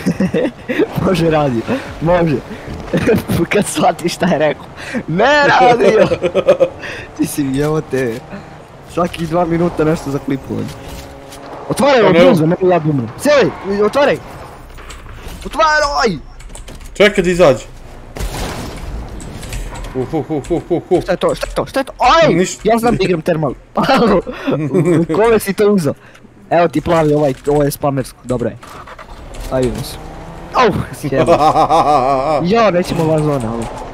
Može radio, može. Kad shvatiš šta je rekao. Ne radio! Ti si evo te. Svaki 2 minuta nešto za klipovanje. Otvaraj ovo brzo, ne bi ja umro. Sjeli, otvaraj! Otvaraj! Čekaj da izađe. Šta je to, šta je to, šta je to? Aj! Ja znam da igram termal. Kome si to uzao? Evo ti plavi ovo je spamersko, dobro je. Ajde se. Au, sjeli. Ja, nećemo van zona, ovo.